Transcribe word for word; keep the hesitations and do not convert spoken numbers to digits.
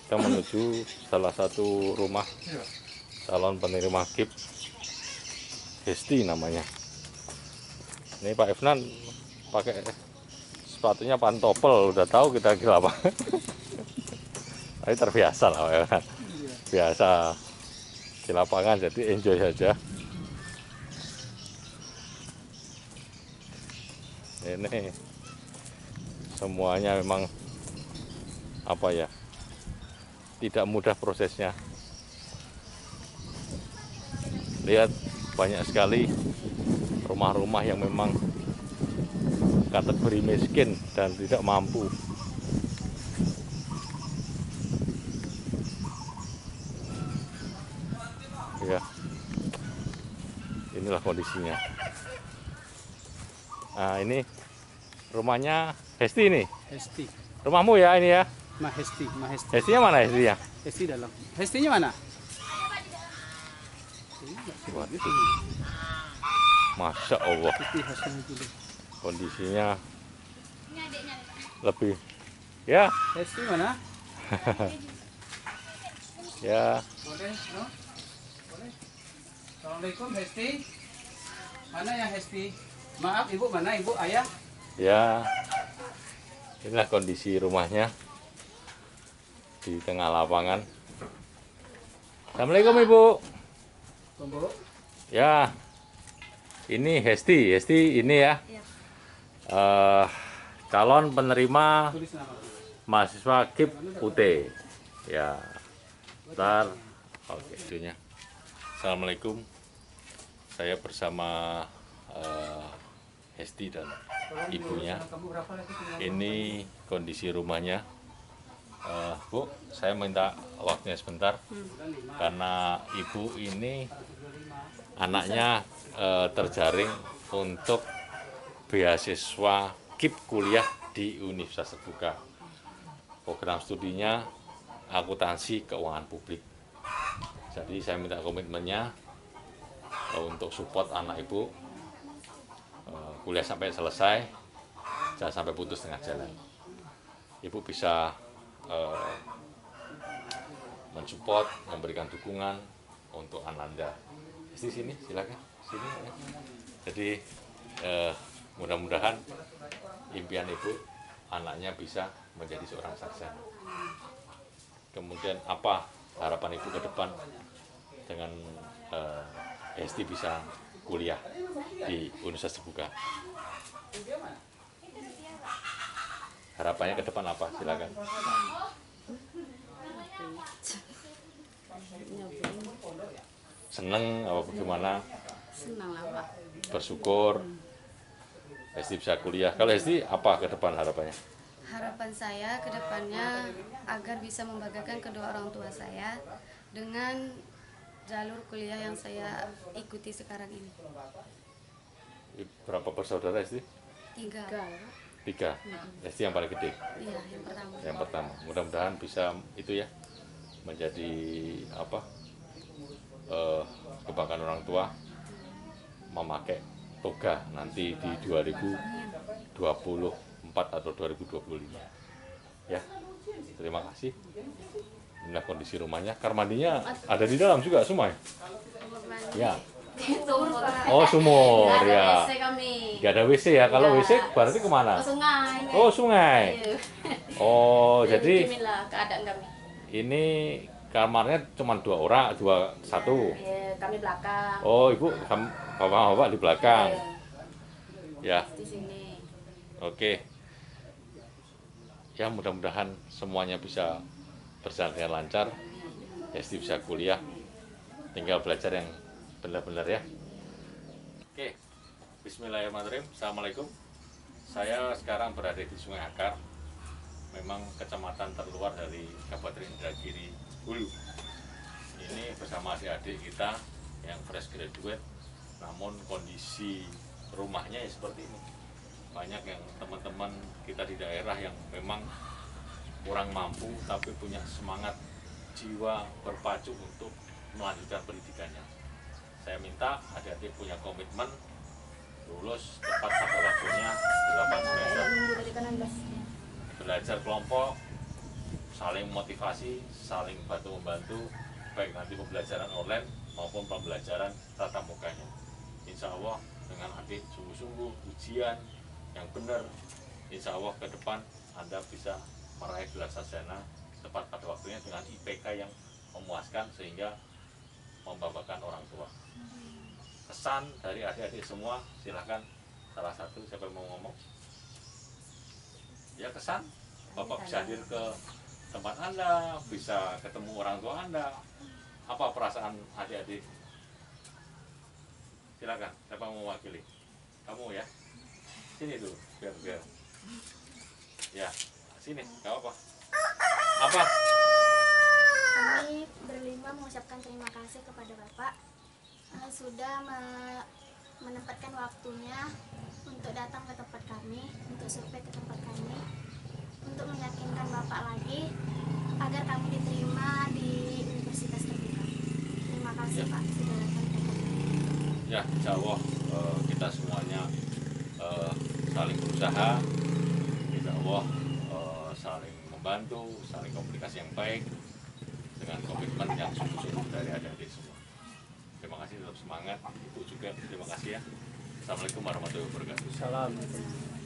Kita menuju salah satu rumah calon penerima K I P, Hesti namanya. Ini Pak Efnan pakai sepatunya pantopel, udah tahu kita gila apa. Tapi terbiasa lah Pak Efnan. Biasa di lapangan, jadi enjoy saja. Ini semuanya memang apa ya, tidak mudah prosesnya. Lihat banyak sekali rumah-rumah yang memang kategori miskin dan tidak mampu. Ya, inilah kondisinya. Nah, ini rumahnya Hesti ini. Hesti. Rumahmu ya ini ya? Ma Hesti, Ma Hesti. Hestinya mana Hestinya? Hesti dalam. Hestinya mana? Waduh. Masya Allah. Kondisinya lebih. Ya. Hesti mana? Ya. Boleh, no? Boleh. Assalamualaikum Hesti. Mana yang Hesti? Maaf Ibu, mana Ibu? Ayah? Ya. Inilah kondisi rumahnya di tengah lapangan. Assalamualaikum Ibu. Ibu. Ya. Ini Hesti, Hesti ini ya. Iya. Uh, calon penerima Tulis nama. mahasiswa K I P U T. Ya. Bentar. Oke, itunya. Assalamualaikum. Saya bersama uh, Hesti dan ibunya. Ini kondisi rumahnya. Uh, Bu, saya minta waktunya sebentar. Karena ibu ini anaknya uh, terjaring untuk beasiswa K I P kuliah di Universitas Terbuka. Program studinya akuntansi keuangan publik. Jadi saya minta komitmennya uh, untuk support anak ibu uh, kuliah sampai selesai, jangan sampai putus tengah jalan. Ibu bisa uh, mensupport, memberikan dukungan untuk Ananda. Di sini silakan, sini ya. Jadi uh, mudah-mudahan impian ibu anaknya bisa menjadi seorang sarjana. Kemudian apa harapan ibu ke depan dengan uh, Hesti bisa kuliah di Universitas Terbuka? Harapannya ke depan apa? Silakan. Seneng apa bagaimana? Senang lah Pak. Bersyukur Hesti bisa kuliah. Kalau Hesti apa ke depan harapannya? Harapan saya ke depannya agar bisa membanggakan kedua orang tua saya dengan jalur kuliah yang saya ikuti sekarang ini. Berapa bersaudara Hesti? Tiga. Tiga. Hesti yang paling gede. Iya, yang pertama. Yang pertama. Mudah-mudahan bisa itu ya menjadi apa? Uh, kebanggaan orang tua memakai toga nanti di dua ribu dua puluh empat atau dua ribu dua puluh lima. Ya, terima kasih. Inilah kondisi rumahnya. Kamar mandinya ada di dalam juga semua ya? Ya. Oh, sumur ya. Gak ada W C ya. Kalau W C berarti kemana? Oh, sungai. Oh, sungai. Oh, jadi keadaan kami. Ini kamarnya cuma dua orang, dua satu. Ya, kami belakang. Oh, ibu, bapak-bapak di belakang. Ya. Di sini. Oke. Ya, mudah-mudahan semuanya bisa berjalan dengan lancar. Hesti bisa kuliah. Tinggal belajar yang benar-benar ya. Oke. Bismillahirrahmanirrahim. Assalamualaikum. Saya sekarang berada di Sungai Akar. Memang kecamatan terluar dari Kabupaten Indragiri Hulu. Ini bersama adik-adik kita yang fresh graduate, namun kondisi rumahnya ya seperti ini. Banyak yang teman-teman kita di daerah yang memang kurang mampu tapi punya semangat jiwa berpacu untuk melanjutkan pendidikannya. Saya minta adik-adik punya komitmen lulus tepat pada waktunya delapan semester. Belajar kelompok saling memotivasi, saling bantu membantu, baik nanti pembelajaran online maupun pembelajaran tatap mukanya. Insya Allah dengan adik sungguh-sungguh ujian yang benar, insya Allah ke depan Anda bisa meraih gelar sarjana tepat pada waktunya dengan I P K yang memuaskan sehingga membanggakan orang tua. Kesan dari adik-adik semua, silahkan salah satu siapa yang mau ngomong? Ya kesan, Bapak bisa hadir ke tempat Anda, bisa ketemu orang tua Anda. Apa perasaan adik-adik? Silakan, siapa yang mau mewakili? Kamu ya? Sini dulu, biar biar. Ya, sini, nggak apa-apa. Apa? Kami berlima mengucapkan terima kasih kepada Bapak eh, sudah me- menempatkan waktunya untuk datang ke tempat kami, untuk survei ke tempat kami, untuk meyakinkan Bapak lagi agar kami diterima di Universitas Terbuka. Terima kasih Ya. Pak sudah datang ke tempat kami. Ya, insya Allah eh, kita semuanya eh, saling berusaha, insya Allah eh, saling membantu, saling komunikasi yang baik dengan komitmen yang sungguh-sungguh dari adik-adik semua. Terima kasih, tetap semangat. Ibu juga terima kasih ya. Assalamualaikum warahmatullahi wabarakatuh. Salam.